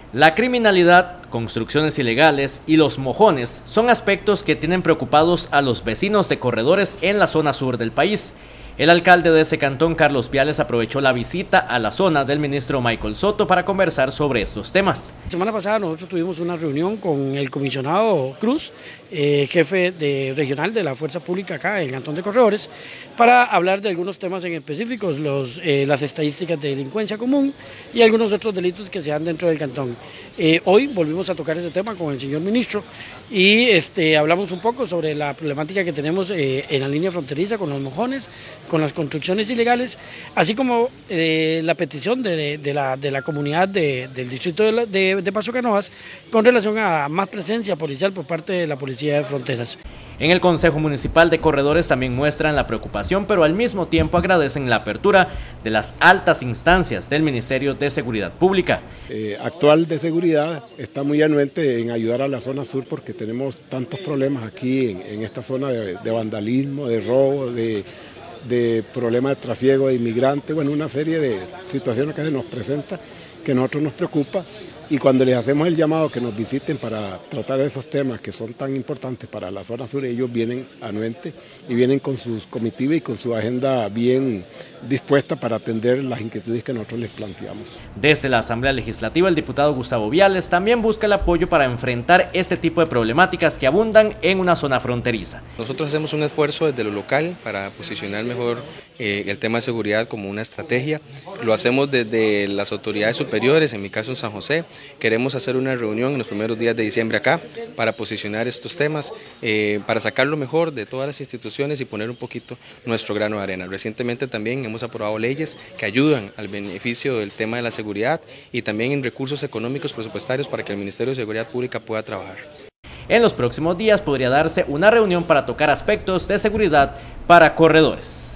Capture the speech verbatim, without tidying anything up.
La criminalidad, construcciones ilegales y los mojones son aspectos que tienen preocupados a los vecinos de corredores en la zona sur del país. El alcalde de ese cantón, Carlos Viales, aprovechó la visita a la zona del ministro Michael Soto para conversar sobre estos temas. La semana pasada nosotros tuvimos una reunión con el comisionado Cruz, eh, jefe de, regional de la Fuerza Pública acá en el Cantón de Corredores, para hablar de algunos temas en específicos, los, eh, las estadísticas de delincuencia común y algunos otros delitos que se dan dentro del cantón. Eh, hoy volvimos a tocar ese tema con el señor ministro y este, hablamos un poco sobre la problemática que tenemos eh, en la línea fronteriza con los mojones, con las construcciones ilegales, así como eh, la petición de, de, la, de la comunidad de, del distrito de, la, de, de Paso Canoas con relación a más presencia policial por parte de la Policía de Fronteras. En el Consejo Municipal de Corredores también muestran la preocupación, pero al mismo tiempo agradecen la apertura de las altas instancias del Ministerio de Seguridad Pública. Eh, actual de seguridad está muy anuente en ayudar a la zona sur porque tenemos tantos problemas aquí en, en esta zona de, de vandalismo, de robo, de, de problemas de trasiego de inmigrantes, bueno, una serie de situaciones que se nos presenta que a nosotros nos preocupa. Y cuando les hacemos el llamado que nos visiten para tratar esos temas que son tan importantes para la zona sur, ellos vienen anuentes y vienen con sus comitivas y con su agenda bien dispuesta para atender las inquietudes que nosotros les planteamos. Desde la Asamblea Legislativa, el diputado Gustavo Viales también busca el apoyo para enfrentar este tipo de problemáticas que abundan en una zona fronteriza. Nosotros hacemos un esfuerzo desde lo local para posicionar mejor eh, el tema de seguridad como una estrategia. Lo hacemos desde las autoridades superiores, en mi caso en San José. Queremos hacer una reunión en los primeros días de diciembre acá para posicionar estos temas, eh, para sacar lo mejor de todas las instituciones y poner un poquito nuestro grano de arena. Recientemente también hemos aprobado leyes que ayudan al beneficio del tema de la seguridad y también en recursos económicos presupuestarios para que el Ministerio de Seguridad Pública pueda trabajar. En los próximos días podría darse una reunión para tocar aspectos de seguridad para corredores.